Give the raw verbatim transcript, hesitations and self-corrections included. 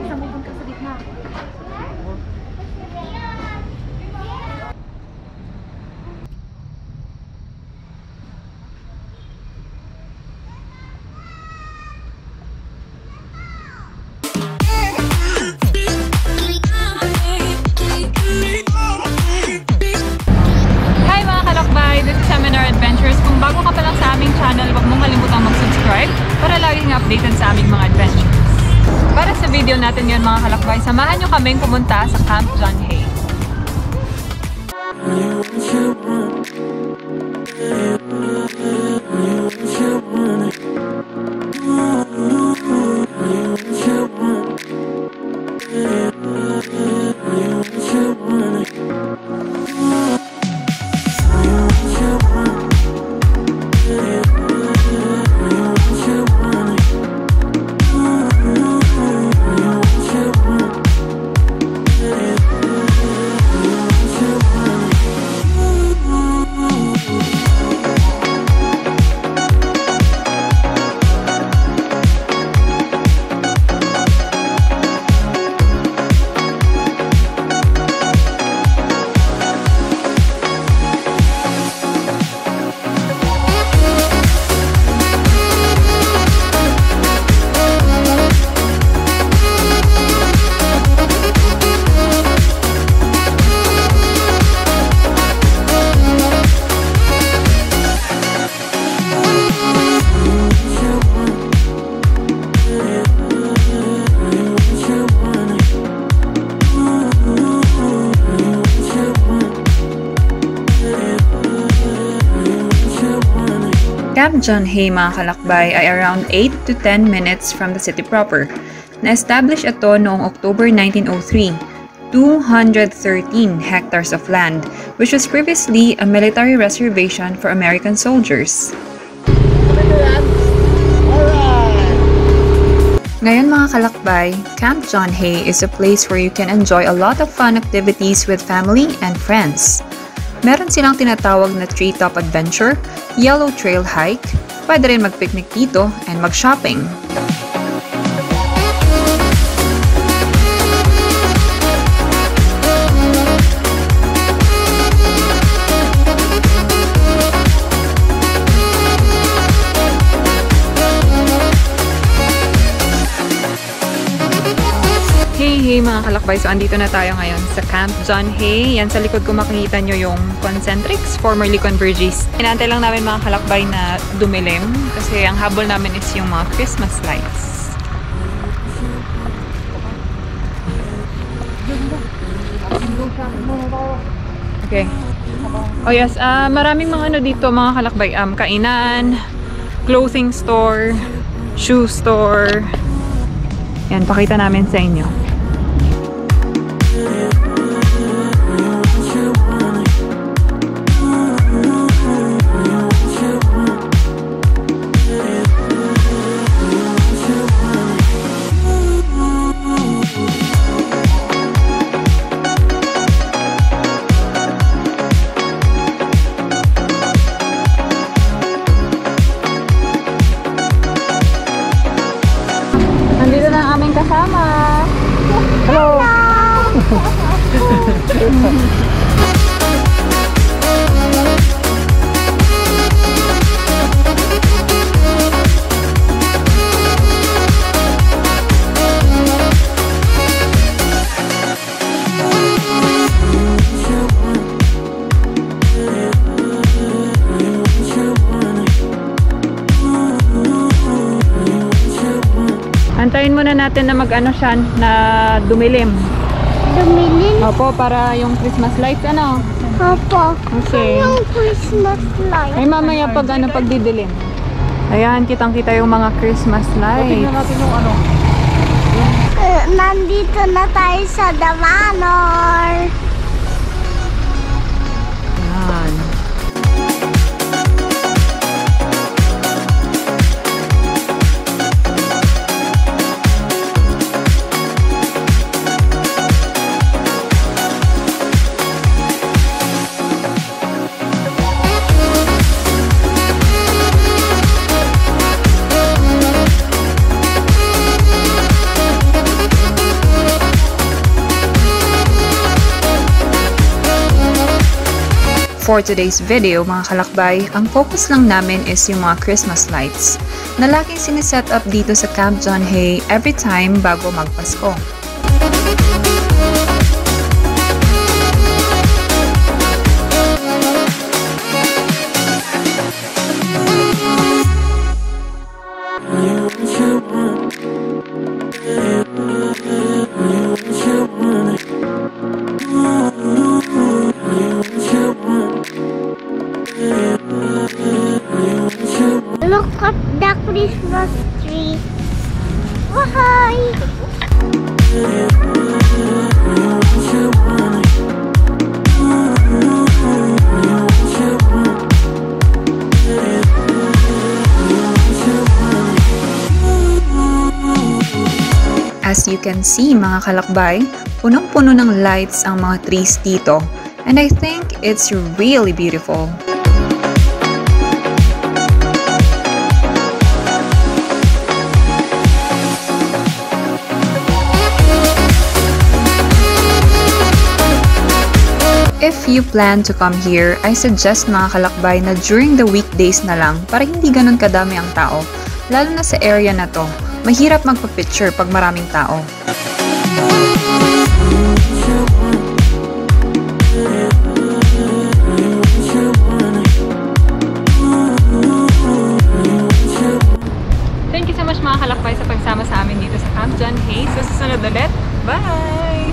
Sa mo ka sa gitna. Bago ka pa lang sa aming channel, huwag mong kalimutang mag-subscribe para laging updated sa aming mga adventures. Para sa video natin ngayon mga kalakbay, samahan nyo kaming pumunta sa Camp John Hay. Camp John Hay mga kalakbay ay around eight to ten minutes from the city proper. Na-establish ito noong October nineteen oh three. two hundred thirteen hectares of land, which was previously a military reservation for American soldiers. Ngayon mga kalakbay, Camp John Hay is a place where you can enjoy a lot of fun activities with family and friends. Meron silang tinatawag na treetop adventure, yellow trail hike, pwede rin mag-picnic dito, and mag-shopping. Hey, hey mga kalakbay! So, andito na tayo ngayon sa Camp John Hay. Yan sa likod ko makikita nyo yung Concentrix, formerly Convergys. Inaantay lang namin mga kalakbay na dumilim kasi ang habol namin is yung mga Christmas lights. Okay. Oh yes, uh, maraming mga ano dito mga kalakbay. Um, kainan, clothing store, shoe store. Yan, pakita namin sa inyo. Nandito na ang aming kasama. Hello! Antayin muna natin na mag-ano siya, na dumilim. Dumilim? Opo, para yung Christmas lights, ano? Opo. Okay. Yung Christmas lights. Ay, mamaya pag ano, pag didilim. Ayan, kitang-kita yung mga Christmas lights. Tingnan natin yung ano. Uh, nandito na tayo sa Damanor. Ayan. For today's video mga kalakbay, ang focus lang namin is yung mga Christmas lights na laging siniset up dito sa Camp John Hay every time bago magpasko. Look at the Christmas tree. Why? As you can see mga kalakbay, punong-puno ng lights ang mga trees dito, and I think it's really beautiful. If you plan to come here, I suggest mga kalakbay na during the weekdays na lang para hindi ganun kadami ang tao, lalo na sa area na to. Mahirap magpa-picture pag maraming tao. Thank you so much mga kalakbay sa pagsama sa amin dito sa Camp John Hay. So susunod ulit. Bye!